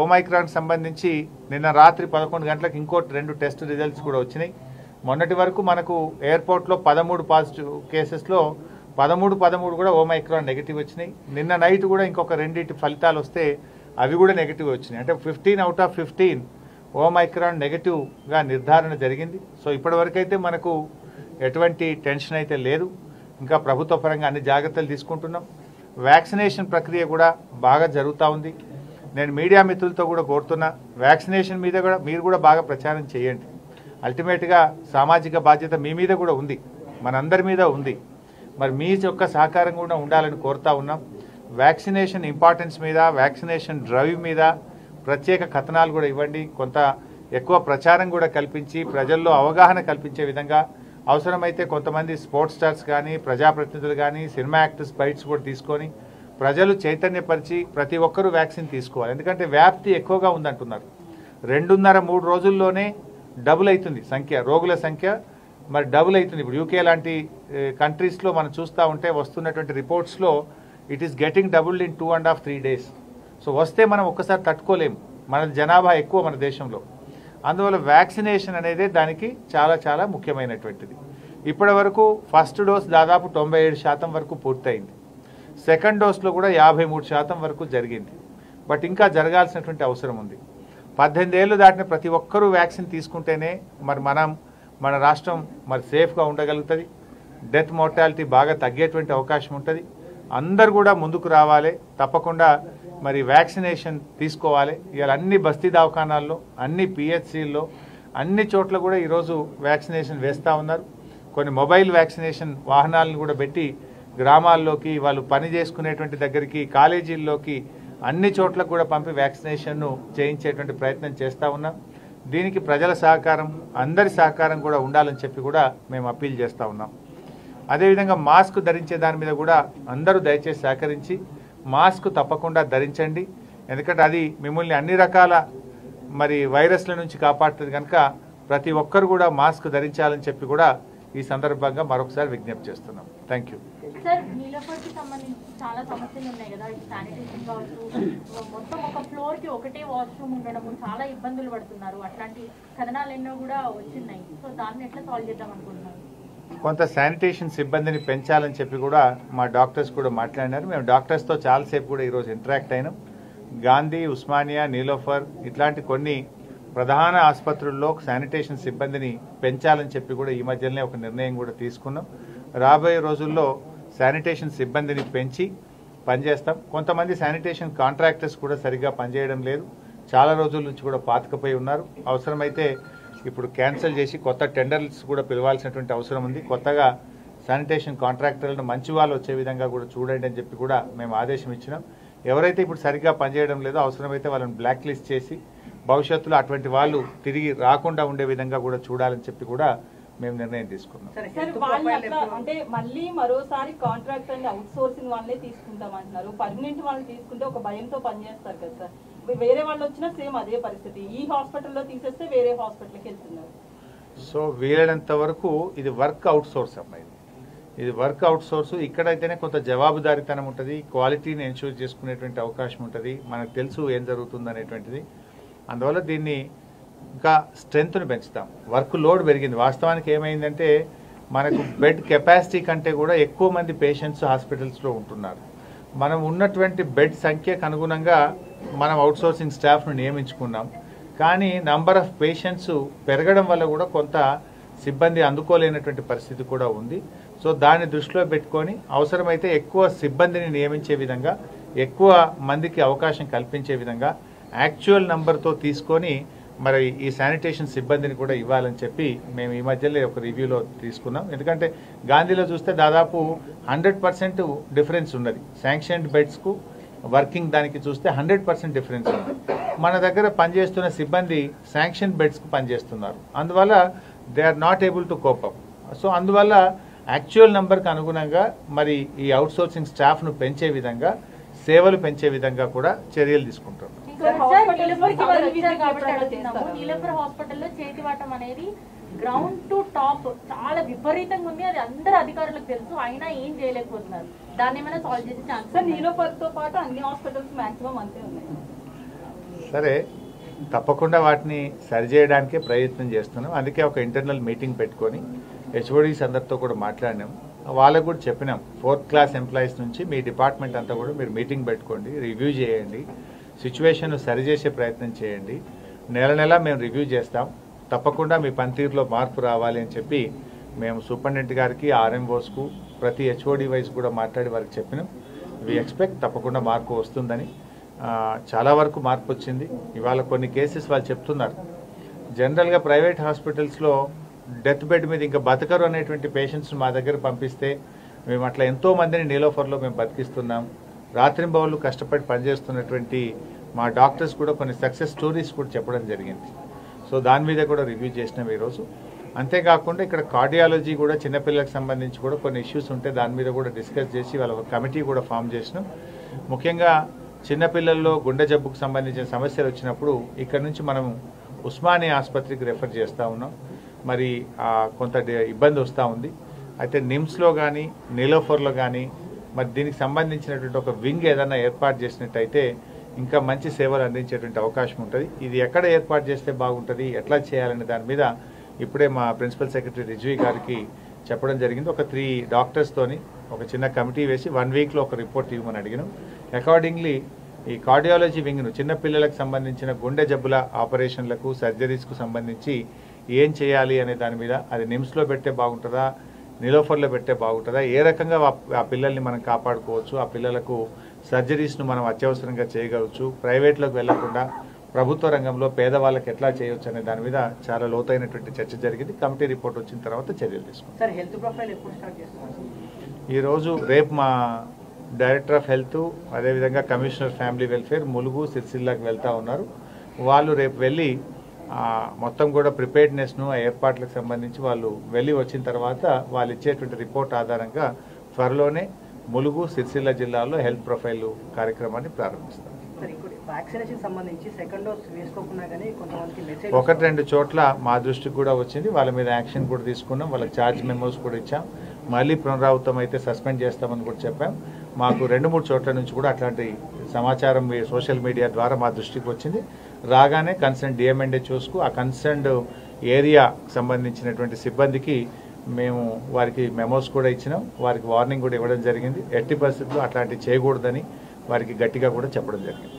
Omicron సంబంధించి నిన్న రాత్రి 11 గంటలకు ఇంకోటి 2 టెస్ట్ రిజల్ట్స్ కూడా వచ్చినాయి. మొన్నటి వరకు మనకు ఎయిర్పోర్ట్లో 13 పాజిటివ్ కేసెస్లో 13 కూడా ఓమైక్రాన్ నెగిటివ్ వచ్చినాయి. నిన్న నైట్ కూడా ఇంకొక 2 ఫలితాలు వస్తే అవి కూడా నెగిటివ్ వచ్చినాయి. అంటే 15 అవుట్ ఆఫ్ 15 ఓమైక్రాన్ నెగిటివ్గా నిర్ధారణ జరిగింది. సో ఇప్పటివరకైతే మనకు ఎటువంటి టెన్షన్ అయితే లేదు. ఇంకా ప్రభుత్వ పరంగా అన్ని జాగ్రత్తలు తీసుకుంటున్నాం. వ్యాక్సినేషన్ ప్రక్రియ కూడా బాగా జరుగుతూ ఉంది. నేను మీడియా మిత్రులతో కూడా కోరుతున్నా, వ్యాక్సినేషన్ మీద కూడా మీరు కూడా బాగా ప్రచారం చేయండి. అల్టిమేట్గా సామాజిక బాధ్యత మీ మీద కూడా ఉంది, మనందరి మీద ఉంది. మరి మీ యొక్క సహకారం కూడా ఉండాలని కోరుతా ఉన్నాం. వ్యాక్సినేషన్ ఇంపార్టెన్స్ మీద, వ్యాక్సినేషన్ డ్రైవ్ మీద ప్రత్యేక కథనాలు కూడా ఇవ్వండి. కొంత ఎక్కువ ప్రచారం కూడా కల్పించి ప్రజల్లో అవగాహన కల్పించే విధంగా అవసరమైతే కొంతమంది స్పోర్ట్స్ స్టార్స్ కానీ, ప్రజాప్రతినిధులు కానీ, సినిమా యాక్టర్స్ బైట్స్ కూడా తీసుకొని ప్రజలు చైతన్యపరిచి ప్రతి ఒక్కరూ వ్యాక్సిన్ తీసుకోవాలి. ఎందుకంటే వ్యాప్తి ఎక్కువగా ఉందంటున్నారు. 2.5-3 రోజుల్లోనే డబుల్ అవుతుంది సంఖ్య, రోగుల సంఖ్య మరి డబుల్ అవుతుంది. ఇప్పుడు యూకే లాంటి కంట్రీస్లో మనం చూస్తూ ఉంటే వస్తున్నటువంటి రిపోర్ట్స్లో it is getting doubled in 2.5-3 days. So వస్తే మనం ఒక్కసారి తట్టుకోలేము, మన జనాభా ఎక్కువ మన దేశంలో. అందువల్ల వ్యాక్సినేషన్ అనేది దానికి చాలా చాలా ముఖ్యమైనటువంటిది. ఇప్పటి వరకు ఫస్ట్ డోస్ దాదాపు 97% వరకు పూర్తయింది. సెకండ్ డోస్లో కూడా 53% వరకు జరిగింది. బట్ ఇంకా జరగాల్సినటువంటి అవసరం ఉంది. 18 ఏళ్ళు దాటిన ప్రతి ఒక్కరూ వ్యాక్సిన్ తీసుకుంటేనే మరి మన రాష్ట్రం మరి సేఫ్గా ఉండగలుగుతుంది. డెత్ మోర్టాలిటీ బాగా తగ్గేటువంటి అవకాశం ఉంటుంది. అందరు కూడా ముందుకు రావాలి, తప్పకుండా మరి వ్యాక్సినేషన్ తీసుకోవాలి. ఇవాళ అన్ని బస్తీ దవాఖానాల్లో, అన్ని పిహెచ్సిల్లో, అన్ని చోట్ల కూడా ఈరోజు వ్యాక్సినేషన్ వేస్తూ ఉన్నారు. కొన్ని మొబైల్ వ్యాక్సినేషన్ వాహనాలను కూడా పెట్టి గ్రామాల్లోకి, వాళ్ళు పని చేసుకునేటువంటి దగ్గరికి, కాలేజీల్లోకి, అన్ని చోట్లకు కూడా పంపి వ్యాక్సినేషన్ను చేయించేటువంటి ప్రయత్నం చేస్తూ ఉన్నాం. దీనికి ప్రజల సహకారం, అందరి సహకారం కూడా ఉండాలని చెప్పి కూడా మేము అప్పీల్ చేస్తూ ఉన్నాం. అదేవిధంగా మాస్క్ ధరించే దాని మీద కూడా అందరూ దయచేసి సహకరించి మాస్క్ తప్పకుండా ధరించండి. ఎందుకంటే అది మిమ్మల్ని అన్ని రకాల మరి వైరస్ల నుంచి కాపాడుతుంది కనుక ప్రతి ఒక్కరు కూడా మాస్క్ ధరించాలని చెప్పి కూడా ఈ సందర్భంగా మరొకసారి విజ్ఞప్తి చేస్తున్నాం. Thank you. సార్, నీలపర్తి సంబంధించి చాలా సమస్యలు ఉన్నాయి కదా, శానిటేషన్ కావచ్చు, మొత్తం ఒక ఫ్లోర్ కి ఒకటే వాష్రూమ్ ఉండడం, చాలా ఇబ్బందులు పడుతున్నారు. అట్లాంటి కథనాలు ఎన్నో కూడా వచ్చినాయి. సో దాన్ని ఎట్లా సాల్వ్ చేద్దాం అనుకుంటున్నారు? కొంత శానిటేషన్ సిబ్బందిని పెంచాలని చెప్పి కూడా మా డాక్టర్స్ కూడా మాట్లాడినారు. మేము డాక్టర్స్తో చాలాసేపు కూడా ఈరోజు ఇంటరాక్ట్ అయినాం. గాంధీ, ఉస్మానియా, నీలోఫర్ ఇట్లాంటి కొన్ని ప్రధాన ఆసుపత్రుల్లో శానిటేషన్ సిబ్బందిని పెంచాలని చెప్పి కూడా ఈ మధ్యలోనే ఒక నిర్ణయం కూడా తీసుకున్నాం. రాబోయే రోజుల్లో శానిటేషన్ సిబ్బందిని పెంచి పనిచేస్తాం. కొంతమంది శానిటేషన్ కాంట్రాక్టర్స్ కూడా సరిగ్గా పనిచేయడం లేదు, చాలా రోజుల నుంచి కూడా పాతుకుపోయి ఉన్నారు. అవసరమైతే ఇప్పుడు క్యాన్సిల్ చేసి కొత్త టెండర్స్ కూడా పిలవాల్సినటువంటి అవసరం ఉంది. కొత్తగా శానిటేషన్ కాంట్రాక్టర్లను మంచి వాళ్ళు వచ్చే విధంగా కూడా చూడండి అని చెప్పి కూడా మేము ఆదేశం ఇచ్చినాం. ఎవరైతే ఇప్పుడు సరిగ్గా పనిచేయడం లేదో అవసరమైతే వాళ్ళని బ్లాక్ లిస్ట్ చేసి భవిష్యత్తులో అటువంటి వాళ్ళు తిరిగి రాకుండా ఉండే విధంగా కూడా చూడాలని చెప్పి కూడా మేము నిర్ణయం తీసుకున్నాం. అంటే మళ్ళీ మరోసారి కాంట్రాక్ట్ అండ్ అవుట్ సోర్సింగ్ వాళ్ళే తీసుకుంటాం అంటున్నారు. పర్మనెంట్ వాళ్ళు తీసుకుంటే ఒక భయంతో పనిచేస్తారు కదా సార్. వేరే వాళ్ళు వచ్చినా సేమ్ అదే పరిస్థితి. ఈ హాస్పిటల్లో తీసేస్తే వేరే హాస్పిటల్కి వెళ్తున్నారు. సో వీలైనంత వరకు ఇది వర్క్ అవుట్ సోర్స్ అమ్మాయి, ఇది వర్క్ అవుట్ సోర్స్. ఇక్కడైతేనే కొంత జవాబుదారీతనం ఉంటుంది, క్వాలిటీని ఎన్షూర్ చేసుకునేటువంటి అవకాశం ఉంటుంది, మనకు తెలుసు ఏం జరుగుతుంది అనేటువంటిది. అందువల్ల దీన్ని ఇంకా స్ట్రెంగ్త్ని పెంచుతాం. వర్క్ లోడ్ పెరిగింది. వాస్తవానికి ఏమైందంటే మనకు బెడ్ కెపాసిటీ కంటే కూడా ఎక్కువ మంది పేషెంట్స్ హాస్పిటల్స్లో ఉంటున్నారు. మనం ఉన్నటువంటి బెడ్ సంఖ్యకు అనుగుణంగా మనం అవుట్సోర్సింగ్ స్టాఫ్ను నియమించుకున్నాం. కానీ నంబర్ ఆఫ్ పేషెంట్స్ పెరగడం వల్ల కూడా కొంత సిబ్బంది అందుకోలేనటువంటి పరిస్థితి కూడా ఉంది. సో దాన్ని దృష్టిలో పెట్టుకొని అవసరమైతే ఎక్కువ సిబ్బందిని నియమించే విధంగా, ఎక్కువ మందికి అవకాశం కల్పించే విధంగా యాక్చువల్ నంబర్తో తీసుకొని మరి ఈ శానిటేషన్ సిబ్బందిని కూడా ఇవ్వాలని చెప్పి మేము ఈ మధ్యలో ఒక రివ్యూలో తీసుకున్నాం. ఎందుకంటే గాంధీలో చూస్తే దాదాపు 100% డిఫరెన్స్ ఉన్నది. శాంక్షన్డ్ బెడ్స్కు వర్కింగ్ దానికి చూస్తే 100% డిఫరెన్స్ ఉంది. మన దగ్గర పనిచేస్తున్న సిబ్బంది శాంక్షన్ బెడ్స్కు పనిచేస్తున్నారు. అందువల్ల they are not able to cope up. So అందువల్ల యాక్చువల్ నెంబర్కి అనుగుణంగా మరి ఈ అవుట్సోర్సింగ్ స్టాఫ్ను పెంచే విధంగా, సేవలు పెంచే విధంగా కూడా చర్యలు తీసుకుంటాం. నీలపర్ హాస్పిటల్లో చేతివాటం అనేది గ్రౌండ్ టు టాప్ చాలా విపరీతంగా ఉంది. అది అందరు అధికారులకు తెలుసు, అయినా ఏం చేయలేకపోతున్నారు. దాన్ని ఏమైనా సాల్వ్ చేసే ఛాన్స్? నీలోఫర్ తో పాటు అన్ని హాస్పిటల్స్ మాక్సిమం అంతే ఉన్నాయి. సరే, తప్పకుండా వాటిని సరిచేయడానికే ప్రయత్నం చేస్తున్నాం. అందుకే ఒక ఇంటర్నల్ మీటింగ్ పెట్టుకొని హెచ్ఓడీస్ అందరితో కూడా మాట్లాడినాం. వాళ్ళకు కూడా చెప్పినాం, 4th క్లాస్ ఎంప్లాయీస్ నుంచి మీ డిపార్ట్మెంట్ అంతా కూడా మీరు మీటింగ్ పెట్టుకోండి, రివ్యూ చేయండి, సిచ్యువేషన్ సరిచేసే ప్రయత్నం చేయండి. నెల నెల మేము రివ్యూ చేస్తాం, తప్పకుండా మీ పనితీరులో మార్పు రావాలి అని చెప్పి మేము సూపరింటెండెంట్ గారికి, ఆర్ఎంఓస్కు, ప్రతి హెచ్ఓడి వైజ్ కూడా మాట్లాడి వారికి చెప్పినాం. వి ఎక్స్పెక్ట్ తప్పకుండా మార్పు వస్తుందని. చాలా వరకు మార్పు వచ్చింది. ఇవాళ కొన్ని కేసెస్ వాళ్ళు చెప్తున్నారు, జనరల్గా ప్రైవేట్ హాస్పిటల్స్లో డెత్ బెడ్ మీద ఇంకా బతకరు అనేటువంటి పేషెంట్స్ని మా దగ్గర పంపిస్తే మేము అట్లా ఎంతో మందిని నీలోఫర్లో మేము బతికిస్తున్నాం. రాత్రింబవళ్ళు కష్టపడి పనిచేస్తున్నటువంటి మా డాక్టర్స్ కూడా కొన్ని సక్సెస్ స్టోరీస్ కూడా చెప్పడం జరిగింది. సో దాని మీద కూడా రివ్యూ చేసినాం ఈరోజు. అంతేకాకుండా ఇక్కడ కార్డియాలజీ కూడా చిన్నపిల్లలకు సంబంధించి కూడా కొన్ని ఇష్యూస్ ఉంటే దాని మీద కూడా డిస్కస్ చేసి వాళ్ళ ఒక కమిటీ కూడా ఫామ్ చేసినాం. ముఖ్యంగా చిన్నపిల్లల్లో గుండె జబ్బుకు సంబంధించిన సమస్యలు వచ్చినప్పుడు ఇక్కడ నుంచి మనం ఉస్మానియా ఆసుపత్రికి రెఫర్ చేస్తూ ఉన్నాం. మరి కొంత ఇబ్బంది వస్తూ ఉంది. అయితే నిమ్స్లో కానీ నీలోఫర్లో కానీ మరి దీనికి సంబంధించినటువంటి ఒక వింగ్ ఏదైనా ఏర్పాటు చేసినట్టయితే ఇంకా మంచి సేవలు అందించేటువంటి అవకాశం ఉంటుంది. ఇది ఎక్కడ ఏర్పాటు చేస్తే బాగుంటుంది, ఎట్లా చేయాలనే దాని మీద ఇప్పుడే మా ప్రిన్సిపల్ సెక్రటరీ రిజ్వీ గారికి చెప్పడం జరిగింది. ఒక 3 డాక్టర్స్తోని ఒక చిన్న కమిటీ వేసి 1 వీక్లో ఒక రిపోర్ట్ ఇవ్వమని అడిగినాం. అకార్డింగ్లీ ఈ కార్డియాలజీ వింగ్ను చిన్నపిల్లలకు సంబంధించిన గుండె జబ్బుల ఆపరేషన్లకు, సర్జరీస్కు సంబంధించి ఏం చేయాలి అనే దాని మీద, అది నిమ్స్లో పెడితే బాగుంటుందా, నీలోఫర్లో పెడితే బాగుంటుందా, ఏ రకంగా ఆ పిల్లల్ని మనం కాపాడుకోవచ్చు, ఆ పిల్లలకు సర్జరీస్ను మనం అత్యవసరంగా చేయగలవచ్చు, ప్రైవేట్లోకి వెళ్లకుండా ప్రభుత్వ రంగంలో పేదవాళ్ళకి ఎట్లా చేయవచ్చు అనే దాని మీద చాలా లోతైనటువంటి చర్చ జరిగింది. కమిటీ రిపోర్ట్ వచ్చిన తర్వాత చర్యలు తీసుకుంటాం. సార్, హెల్త్ ప్రొఫైల్ ఎప్పుడు స్టార్ట్ చేస్తున్నారు? ఈరోజు రేపు మా డైరెక్టర్ ఆఫ్ హెల్త్, అదేవిధంగా కమిషనర్ ఫ్యామిలీ వెల్ఫేర్ ములుగు, సిరిసిల్లాకి వెళ్తూ ఉన్నారు. వాళ్ళు రేపు వెళ్ళి మొత్తం కూడా ప్రిపేర్డ్నెస్ను, ఆ ఏర్పాట్లకు సంబంధించి వాళ్ళు వెళ్ళి వచ్చిన తర్వాత వాళ్ళు ఇచ్చేటువంటి రిపోర్ట్ ఆధారంగా త్వరలోనే ములుగు, సిరిసిల్ల జిల్లాలో హెల్త్ ప్రొఫైల్ కార్యక్రమాన్ని ప్రారంభిస్తారు. సార్, ఇంకోటి వ్యాక్సినేషన్ సంబంధించి సెకండ్ డోస్ వేసుకోకుండా కానీ కొంతమందికి మెసేజ్ 1-2 చోట్ల మా దృష్టికి కూడా వచ్చింది. వాళ్ళ మీద యాక్షన్ కూడా తీసుకున్నాం, వాళ్ళకి ఛార్జ్ మెమోస్ కూడా ఇచ్చాం. మళ్ళీ పునరావృతం అయితే సస్పెండ్ చేస్తామని కూడా చెప్పాం. మాకు 2-3 చోట్ల నుంచి కూడా అట్లాంటి సమాచారం సోషల్ మీడియా ద్వారా మా దృష్టికి వచ్చింది. రాగానే కన్సర్న్ డిఎంఎన్హెచ్ఓస్కు, ఆ కన్సర్న్డ్ ఏరియా సంబంధించినటువంటి సిబ్బందికి మేము వారికి మెమోస్ కూడా ఇచ్చినాం. వారికి వార్నింగ్ కూడా ఇవ్వడం జరిగింది. ఎట్టి పరిస్థితుల్లో అట్లాంటివి చేయకూడదని వారికి గట్టిగా కూడా చెప్పడం జరిగింది.